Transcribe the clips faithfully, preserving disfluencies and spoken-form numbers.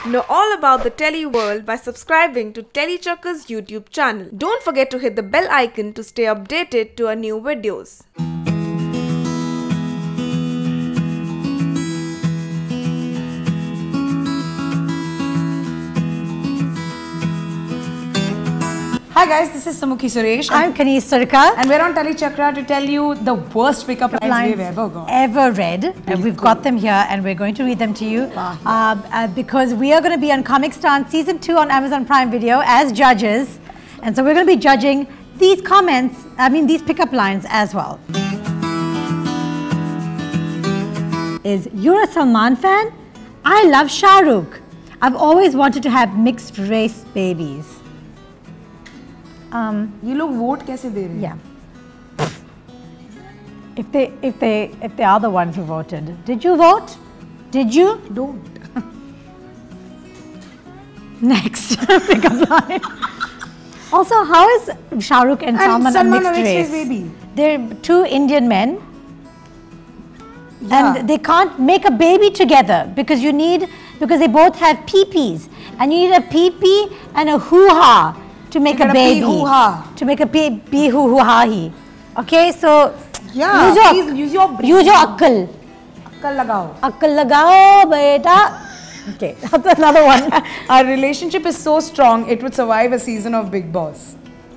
Know all about the Telly world by subscribing to Tellychakka's YouTube channel. Don't forget to hit the bell icon to stay updated to our new videos. Hi guys, this is Samukhi Suresh. I'm Kaneez Sarkar. And we're on Tellychakra to tell you the worst pickup lines, lines we've ever got. Ever read. And we've got them here and we're going to read them to you. Uh, uh, because we are going to be on Comic Stance Season two on Amazon Prime Video as judges. And so we're going to be judging these comments, I mean these pickup lines as well. Is, you're a Salman fan? I love Shah Rukh. I've always wanted to have mixed race babies. Um, ये लोग vote कैसे दे रहे हैं? Yeah. If they, if they, if they are the ones who voted, did you vote? Did you? Don't. Next pickup line. Also, how is Shah Rukh and, and Salman, Salman a mixed race? Baby. They're two Indian men, yeah. and they can't make a baby together because you need because they both have peepees, and you need a peepee and a hoo-ha. To make a baby, to make a baby hoo hoo ha he. Okay, so yeah, use your please use your brain. use your akkal. Akkal lagao. Akkal lagao, beta. Okay, that's another one. Our relationship is so strong, it would survive a season of Bigg Boss.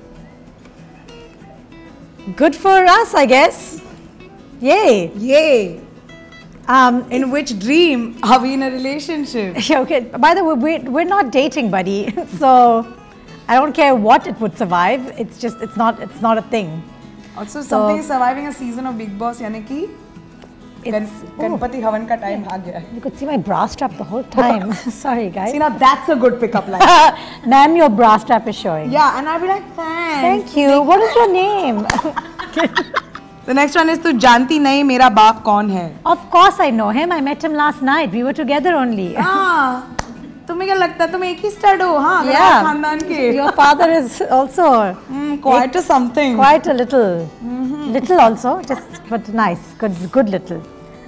Good for us, I guess. Yay! Yay! Um, in which dream are we in a relationship? Okay. By the way, we're we're not dating, buddy. So. I don't care what it would survive. It's just it's not it's not a thing. Also, so, something is surviving a season of Bigg Boss. यानी कि गणपति हवन का time आ गया. You could see my bra strap the whole time. Sorry, guys. See, now that's a good pickup line. Ma'am, your bra strap is showing. Yeah, and I'll be like, thanks. Thank you. What is your name? The next one is तू जानती नहीं मेरा बाप कौन है? Of course I know him. I met him last night. We were together only. Ah. तुम्हें क्या लगता है तुम एक ही स्टड हो हाँ yeah. खानदान के your father is also mm, quite a something quite a little mm-hmm. little also just but nice good good little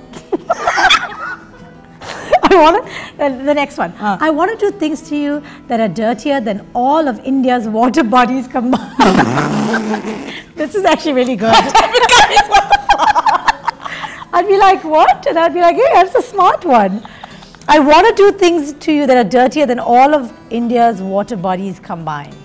I want to, uh, the next one uh. I want to do things to you that are dirtier than all of India's water bodies combined. This is actually really good. I'd be like what and I'd be like hey that's a smart one. I want to do things to you that are dirtier than all of India's water bodies combined.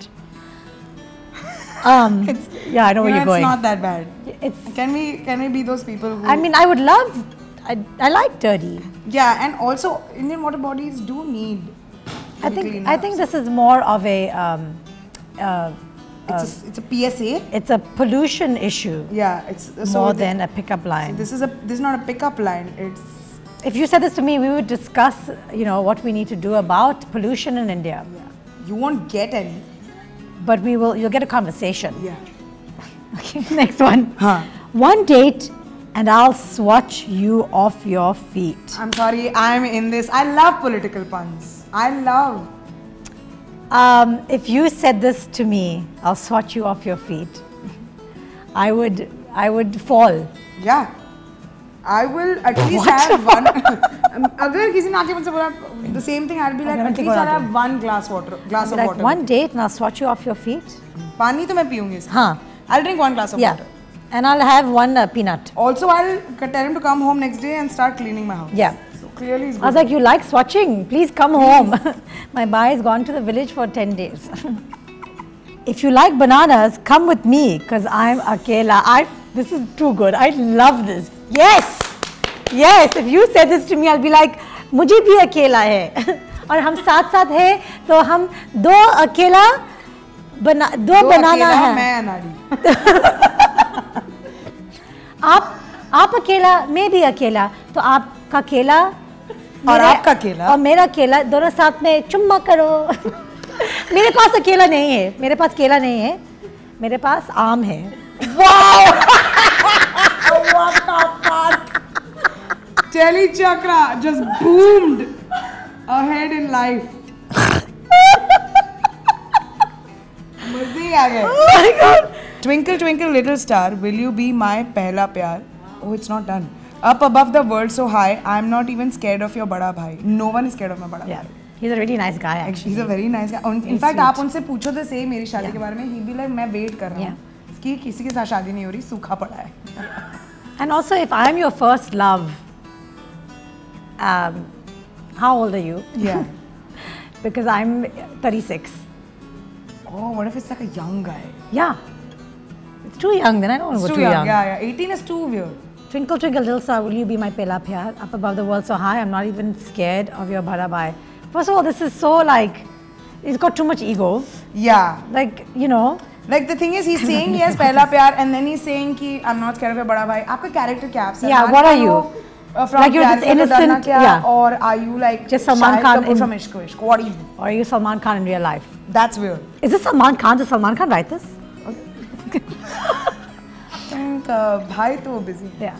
Um, yeah, I know where you you're know, going. It's not that bad. It's, can we can we be those people who... I mean, I would love, I, I like dirty. Yeah, and also Indian water bodies do need I think I think this is more of a... Um, uh, it's, a, it's a P S A. It's a pollution issue. Yeah, it's so more than a pickup line. So this is a this is not a pickup line. It's if you said this to me, we would discuss, you know, what we need to do about pollution in India. Yeah. You won't get any. But we will, you'll get a conversation. Yeah. Okay, next one. Huh. One date and I'll swatch you off your feet. I'm sorry, I'm in this. I love political puns. I love. Um, if you said this to me, I'll swatch you off your feet. I would, I would fall. Yeah. I will at least what? have one. Agar kisi ne aake mujhse bola the same thing, I'll be like, at least I'll have one glass water, glass of like water. One date and I'll swatch you off your feet. Pani to main piyungi. Huh. I'll drink one glass of yeah. water. And I'll have one uh, peanut. Also, I'll tell him to come home next day and start cleaning my house. Yeah. So clearly, he's good. I was like, you like swatching? Please come home. My bai has gone to the village for ten days. If you like bananas, come with me because I'm akela. I. This is too good. I love this. Yes. Yes, if you said this to me, I'll be like, मुझे भी अकेला है और हम साथ साथ हैं तो हम दो अकेला बना दो, दो बनाना है मैं अनाड़ी आप आप अकेला मैं भी अकेला तो आपका केला और आपका केला और मेरा केला दोनों साथ में चुम्मा करो मेरे पास अकेला नहीं है मेरे पास केला नहीं है मेरे पास आम है wow what the fuck Tellychakra just boomed ahead in life. मज़े आ गए. Oh my God. Twinkle twinkle little star, will you be my pehla pyar? Oh, it's not done. Up above the world so high, I'm not even scared of your bada bhai. No one is scared of my bada yeah. bhai. He's a really nice guy actually. He's a very nice guy. In He's fact, sweet. आप उनसे पूछो तो सही मेरी शादी के बारे में. He'd be like, मैं wait कर रहा हूँ. इसकी किसी के साथ शादी नहीं हो रही, सूखा पड़ा है. And also, if I'm your first love, um, how old are you? Yeah. Because I'm thirty-six. Oh, what if it's like a young guy? Yeah. It's too young, then I don't want to It's go too too young. young. Yeah, yeah. eighteen is too weird. Twinkle, twinkle, little star, will you be my pela pyar? Up above the world so high, I'm not even scared of your bharabai. First of all, this is so like, he's got too much ego. Yeah. Like, you know. Like the thing is, he's saying he has pehla pyar and then he's saying ki I'm not scared of your bada bhai. Aapka character kya hai? Yeah, what are you? Uh, from Like you're Pyar just Kiya To Darna innocent, Kya, yeah. Or are you like Just Salman Shahid Khan Kapoor in- from Ishq Vishk? What are you? Or are you Salman Khan in real life? That's weird. Is this Salman Khan? Does Salman Khan write this? think uh, bhai to busy. Yeah.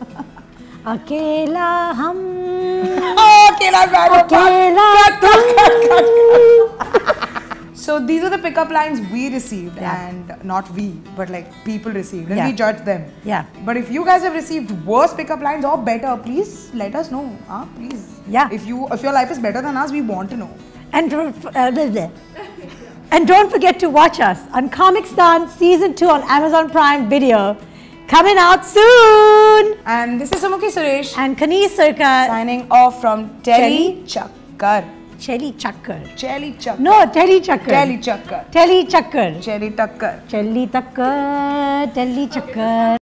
Akela hum. Oh, Akela bad. Akela Cut, cut, cut, cut, cut. So these are the pickup lines we received, Yeah. and not we, but like people received, and Yeah. we judged them. Yeah. But if you guys have received worse pickup lines or better, please let us know. Huh? Please. Yeah. If you if your life is better than us, we want to know. And don't, uh, blah, blah. and don't forget to watch us on Comic Stan Season two on Amazon Prime Video. Coming out soon! And this is Sumukhi Suresh And Kaneez Sarkar. signing off from Telly Chakkar. Chelly Chakkar. Chelly Chakkar. No, Telly Chakkar. Telly Chakkar. Telly Chakkar. Chelly Takkar. Chelly Takkar. Telly Chakkar.